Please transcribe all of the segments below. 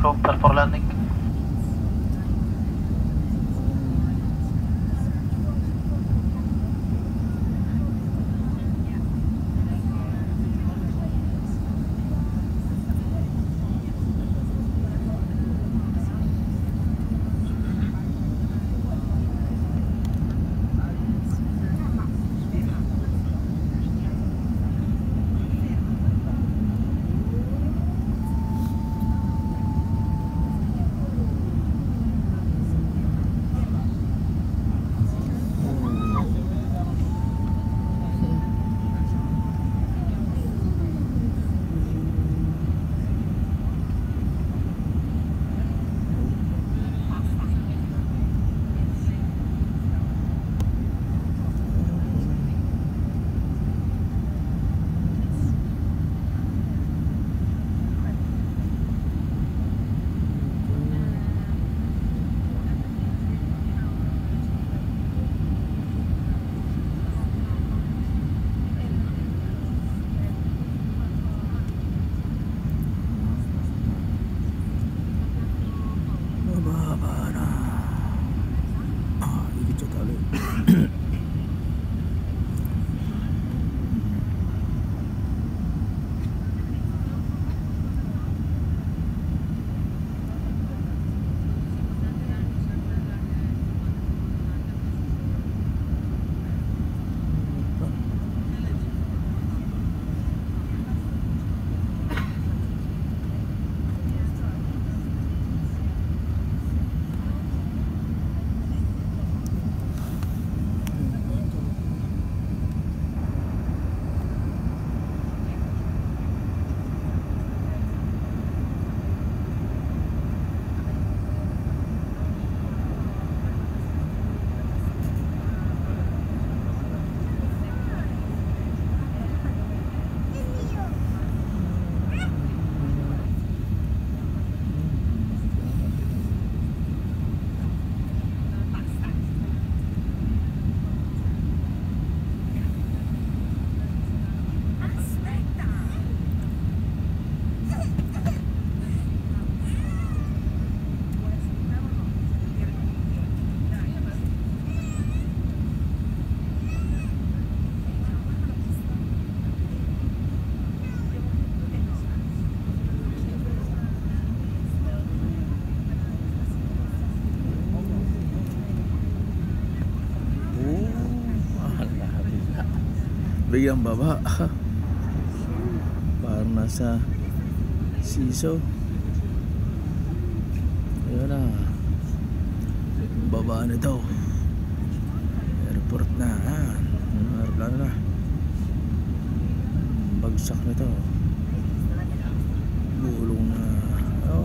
crew, prepare for landing. Biglang baba. Parang nasa siso. Ayun na. Baba na daw. Airport na. Aeroplano na. Bagsak na to. Gulong na. Oh.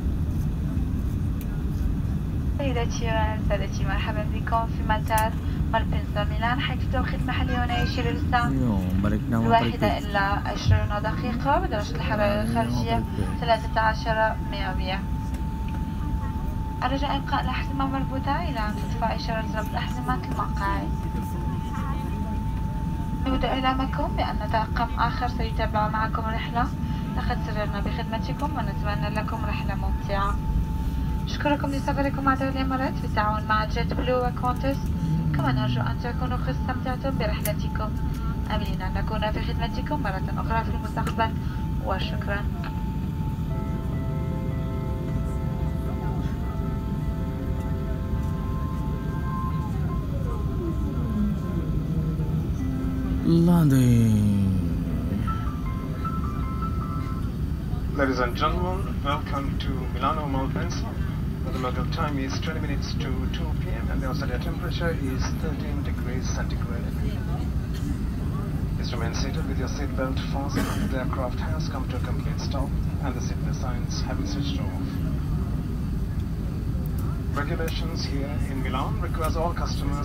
سيدتي وسادتي، مرحبا بكم في مطار Malpensa ميلان حيث التوقيت المحلي هنا يشير للساعة الواحدة إلا 20 دقيقة بدرجة الحرارة الخارجية 13 مئوية. أرجو إبقاء الأحزمة مربوطة إلى أن تطفى إشارة ربط أحزمة المقاعد. نود إعلامكم بأن طاقم آخر سيتابع معكم الرحلة. لقد سررنا بخدمتكم ونتمنى لكم رحلة ممتعة. أشكركم لسفركم عبر الإمارات بالتعاون مع جيت بلو وكونتس. كما نرجو أن تكونوا قد استمتعتم برحلتكم. آملين أن نكون في خدمتكم مرة أخرى في المستقبل وشكرا. Ladies and gentlemen, welcome to Milano Malpensa. The local time is 20 minutes to 2 p.m. and the outside temperature is 13 degrees centigrade. Please remain seated with your seatbelt fastened until the aircraft has come to a complete stop and the seatbelt signs have been switched off. Regulations here in Milan requires all customers